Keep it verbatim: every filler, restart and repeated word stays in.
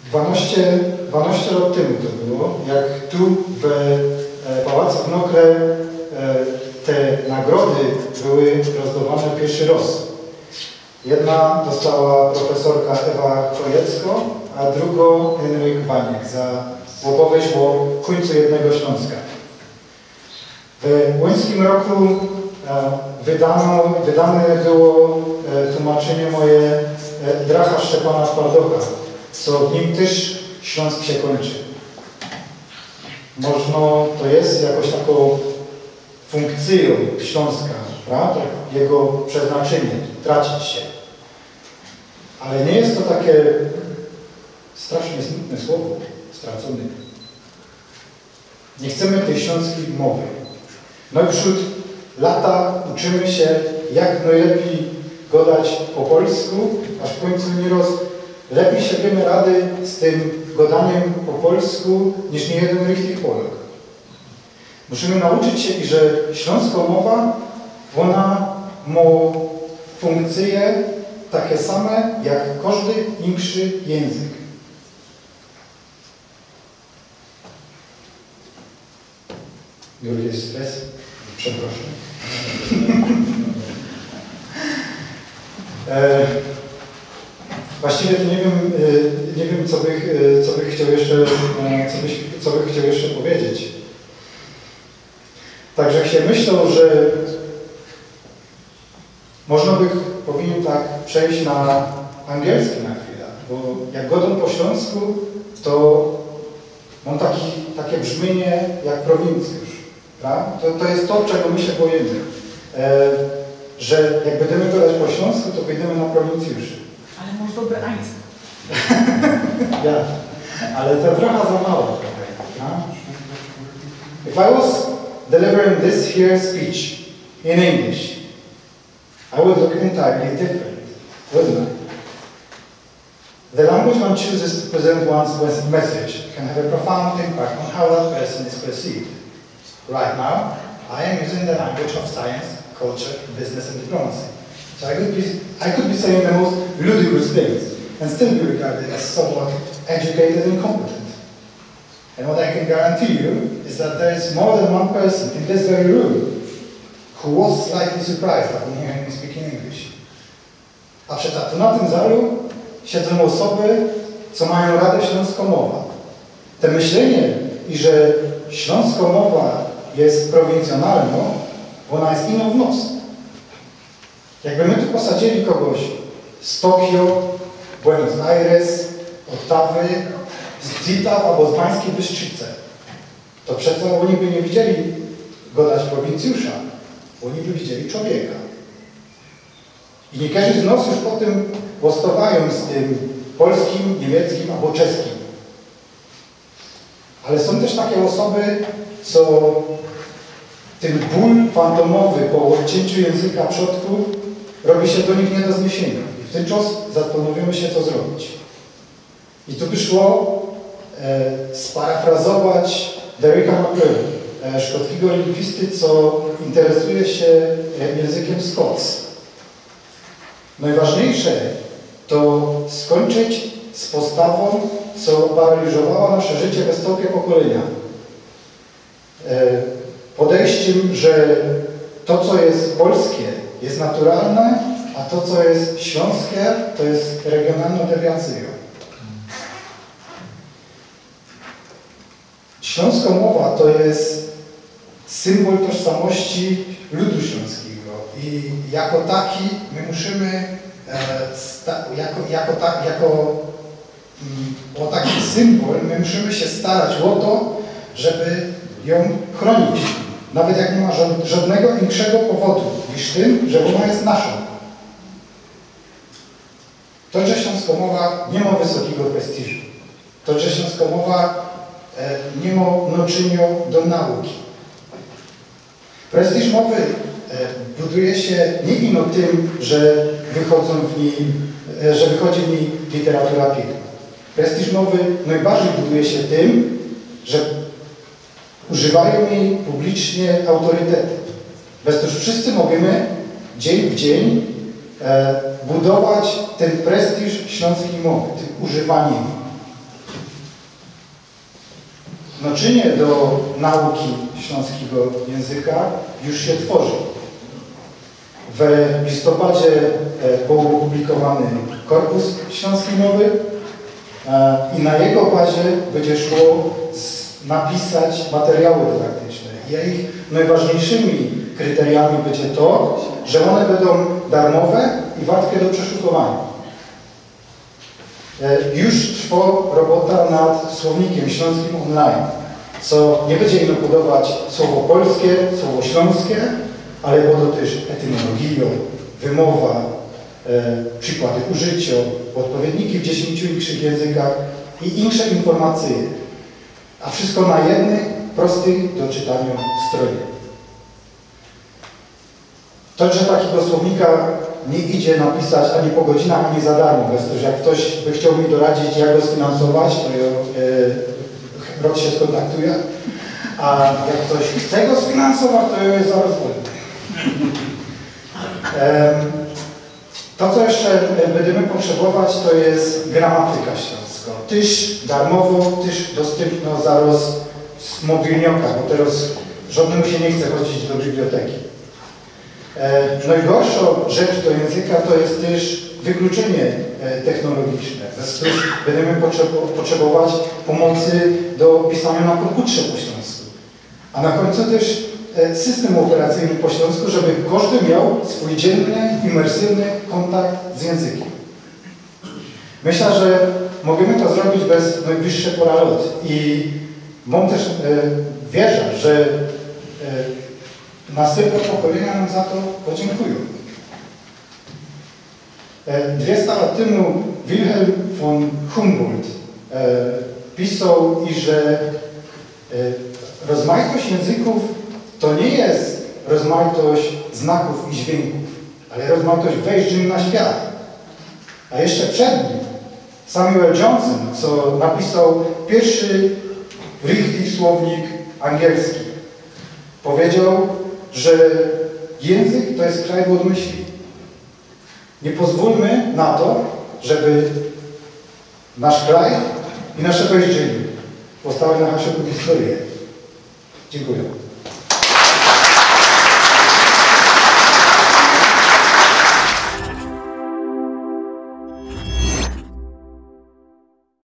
dwanaście, dwanaście lat temu to było, jak tu w Pałacu w Nokre te nagrody były rozdawane pierwszy raz. Jedna dostała profesorka Ewa Chojecko, a drugą Henryk Baniek za opowieść o końcu jednego Śląska. W łońskim roku wydano, wydane było tłumaczenie moje Dracha Szczepana Szpardocha, co w nim też Śląsk się kończy. Można, to jest jakoś taką funkcją Śląska, prawda? Jego przeznaczenie, tracić się. Ale nie jest to takie strasznie smutne słowo, stracony. Nie chcemy tej śląskiej mowy. No i wśród lata uczymy się, jak najlepiej gadać po polsku, aż w końcu nieraz lepiej się wiemy rady z tym gadaniem po polsku, niż nie jeden richtig Polak. Musimy nauczyć się, że śląska mowa, ona ma funkcje takie same, jak każdy inszy język. Już jest stres? Przepraszam. e, właściwie to nie wiem, nie wiem co, bych, co bych chciał jeszcze, co, byś, co bych chciał jeszcze powiedzieć. Także się myślał, że można by powinien tak przejść na angielski na chwilę, bo jak gadam po śląsku, to mam taki, takie brzmienie jak prowincjusz. To, to jest to, czego my się boimy. E, że jak będziemy gadać po śląsku, to wyjdziemy na prowincjuszy. Ale może dobre ańsko. Ja, ale to trochę za mało. No? If I was delivering this here speech in English, I would look entirely different, wouldn't I? The language one chooses to present one's message can have a profound impact on how that person is perceived. Right now, I am using the language of science, culture, business, and diplomacy. So I could be, I could be saying the most ludicrous things and still be regarded as somewhat educated and competent. And what I can guarantee you is that there is more than one person in this very room who was slightly surprised upon hearing me speaking English. A przecież na tym zalu siedzą osoby, co mają radę śląskomowa. Te myślenie, i że śląskomowa jest prowincjonalna, ona jest ino w nos. Jakby my tu posadzili kogoś z Tokio, Buenos Aires, Ottawy, z Zita albo z Pańskiej Bystrzycy, to przecież oni by nie widzieli gadać prowincjusza, oni by widzieli człowieka. I nie każdy z nas już po tym postawają z tym polskim, niemieckim albo czeskim. Ale są też takie osoby, co ten ból fantomowy po odcięciu języka przodków robi się do nich nie do zniesienia. I w ten czas zastanowimy się, co zrobić. I tu by szło e, sparafrazować Derricka McClure, e, szkockiego lingwisty, co interesuje się e, językiem Scots. Najważniejsze to skończyć z postawą, co paraliżowała nasze życie we stopie pokolenia. E, podejściem, że to, co jest polskie, jest naturalne, a to, co jest śląskie, to jest regionalną dewiacją. Śląska mowa to jest symbol tożsamości ludu śląskiego i jako taki my musimy e, jako, jako, ta, jako o taki symbol my musimy się starać o to, żeby ją chronić. Nawet jak nie ma żadnego większego powodu niż tym, że ona jest naszą. To, że śląskomowa nie ma wysokiego prestiżu. To, że śląskomowa e, nie ma naczynia do nauki. Prestiż mowy e, buduje się nie ino tym, że, wychodzą w niej, e, że wychodzi w niej literatura piękna. Prestiż mowy najbardziej buduje się tym, że używają jej publicznie autorytety. Bez to już wszyscy możemy dzień w dzień e, budować ten prestiż śląskiej mowy, tym używaniem. naczynie do nauki śląskiego języka już się tworzy. W listopadzie był opublikowany korpus śląskiej mowy i na jego bazie będzie szło napisać materiały dydaktyczne. I ich najważniejszymi kryteriami będzie to, że one będą darmowe i wartkie do przeszukowania. Już trwa robota nad słownikiem śląskim online, co nie będzie im budować słowo polskie, słowo śląskie, ale będą też etymologią, wymowa, e, przykłady użycia, odpowiedniki w dziesięciu innych językach i inne informacje. A wszystko na jednej, prostej do czytania stronie. To, że takiego słownika nie idzie napisać ani po godzinach, ani za darmo. Bez to, że jak ktoś by chciał mi doradzić, jak go sfinansować, to ja e, rok się skontaktuje. A jak ktoś chce go sfinansować, to ja jest zaraz wolny. To, co jeszcze będziemy potrzebować, to jest gramatyka śląska. Tyż darmowo, tyż dostępno zaraz z mobilnioka, bo teraz żadnemu się nie chce chodzić do biblioteki. E, najgorszą rzecz do języka to jest też wykluczenie e, technologiczne. Też będziemy potrzebować pomocy do pisania na komputerze po śląsku. A na końcu też e, system operacyjny po śląsku, żeby każdy miał swój dzienny, imersywny kontakt z językiem. Myślę, że możemy to zrobić bez najbliższych paralot i mam też e, wierzę, że e, następne pokolenia nam za to podziękują. dwieście lat temu Wilhelm von Humboldt e, pisał, i że e, rozmaitość języków to nie jest rozmaitość znaków i dźwięków, ale rozmaitość wejściem na świat. A jeszcze przed nim Samuel Johnson, co napisał pierwszy richtig słownik angielski, powiedział, że język to jest krajobraz myśli. Nie pozwólmy na to, żeby nasz kraj i nasze wejście postawiły na naszą historię. Dziękuję.